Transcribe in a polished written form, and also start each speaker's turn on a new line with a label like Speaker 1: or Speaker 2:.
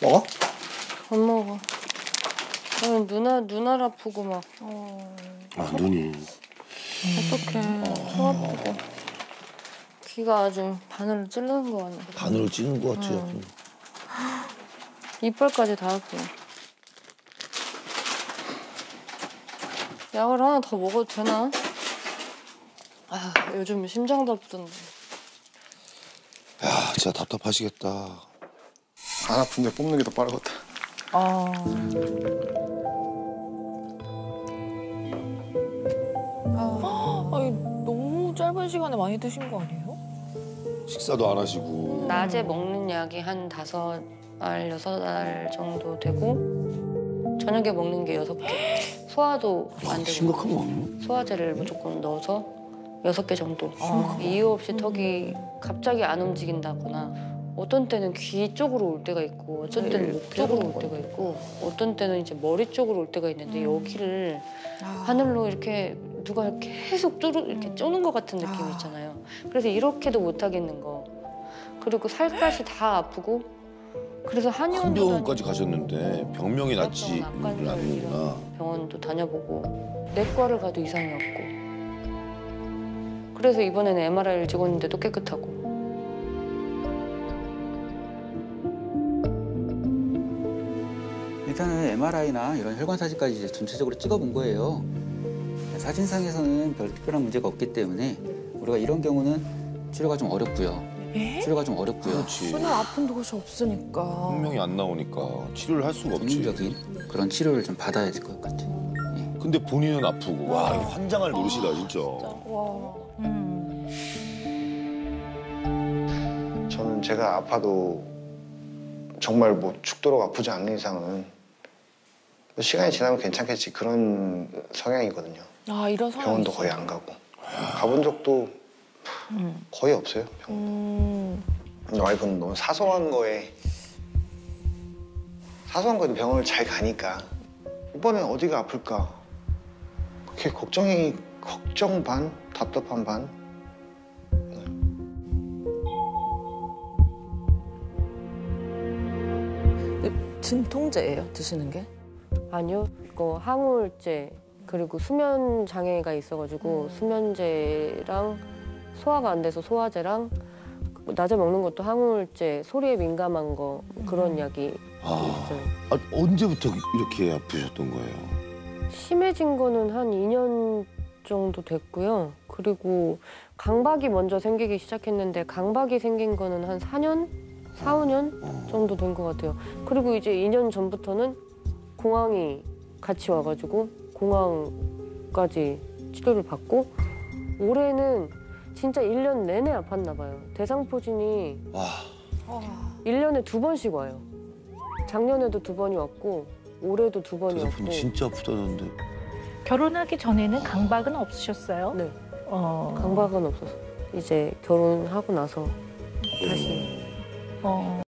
Speaker 1: 먹어?
Speaker 2: 안 먹어. 눈알 아프고 막.
Speaker 1: 눈이.
Speaker 2: 어떡해. 코 아프고. 귀가 아주 바늘로 찌르는 거 같네.
Speaker 1: 바늘을 찌는 것 같아요.
Speaker 2: 이빨까지 다 아프. 약을 하나 더 먹어도 되나? 아, 요즘 심장도 아프던데.
Speaker 1: 야, 진짜 답답하시겠다.
Speaker 3: 안 아픈데 뽑는 게 더 빠르겠다.
Speaker 4: 아니, 너무 짧은 시간에 많이 드신 거 아니에요?
Speaker 1: 식사도 안 하시고.
Speaker 2: 낮에 먹는 약이 한 5알, 6알 정도 되고 저녁에 먹는 게 6개. 소화도 안 되고.
Speaker 1: 심각한 거 아니에요?
Speaker 2: 소화제를 무조건 넣어서 6개 정도. 이유 없이 턱이 갑자기 안 움직인다거나 어떤 때는 귀 쪽으로 올 때가 있고 어떤 때는 목 쪽으로 올 때가 있고 어떤 때는 이제 머리 쪽으로 올 때가 있는데 여기를 하늘로 이렇게 누가 계속 이렇게 쪼는 것 같은 느낌 있잖아요. 그래서 이렇게도 못 하겠는 거. 그리고 살갗이 다 아프고 그래서
Speaker 1: 큰
Speaker 2: 한의원도
Speaker 1: 병원까지 가셨는데 병명이 낫지
Speaker 2: 앞관절
Speaker 1: 않는구나.
Speaker 2: 병원도 다녀보고 내과를 가도 이상이 없고 그래서 이번에는 MRI를 찍었는데도 깨끗하고.
Speaker 5: 일단은 MRI나 이런 혈관 사진까지 이제 전체적으로 찍어본 거예요. 사진상에서는 별 특별한 문제가 없기 때문에 우리가 이런 경우는 치료가 좀 어렵고요. 치료가 좀 어렵고요.
Speaker 1: 그렇지.
Speaker 4: 그날 아픈 곳이 없으니까.
Speaker 1: 분명히 안 나오니까 치료를 할 수가 없지.
Speaker 5: 전인적인 그런 치료를 좀 받아야 될 것 같아요.
Speaker 1: 근데 본인은 아프고 와 이거 환장할 노릇이다 진짜.
Speaker 4: 와.
Speaker 3: 저는 제가 아파도 정말 뭐 죽도록 아프지 않는 이상은 시간이 지나면 괜찮겠지 그런 성향이거든요.
Speaker 4: 아, 이런 상황이
Speaker 3: 병원도
Speaker 4: 있어요?
Speaker 3: 거의 안 가고 가본 적도 거의 없어요. 병원. 와이프는 너무 사소한 거에 사소한 거에도 병원을 잘 가니까 이번엔 어디가 아플까 그렇게 걱정 반 답답한 반.
Speaker 4: 진통제예요, 드시는 게?
Speaker 2: 아니요. 이거 항우울제 그리고 수면 장애가 있어가지고 수면제랑 소화가 안 돼서 소화제랑 낮에 먹는 것도 항우울제 소리에 민감한 거 그런 약이 있어요.
Speaker 1: 언제부터 이렇게 아프셨던 거예요?
Speaker 2: 심해진 거는 한 2년 정도 됐고요. 그리고 강박이 먼저 생기기 시작했는데 강박이 생긴 거는 한 4년? 4, 5년 정도 된 것 같아요. 그리고 이제 2년 전부터는 공황이 같이 와가지고 공황까지 치료를 받고 올해는 진짜 1년 내내 아팠나 봐요. 대상포진이 1년에 2번씩 와요. 작년에도 2번이 왔고 올해도 2번이
Speaker 1: 대상포진
Speaker 2: 왔고.
Speaker 1: 진짜 아프다는데.
Speaker 6: 결혼하기 전에는 강박은 없으셨어요?
Speaker 2: 네. 강박은 없었어요. 이제 결혼하고 나서 다시.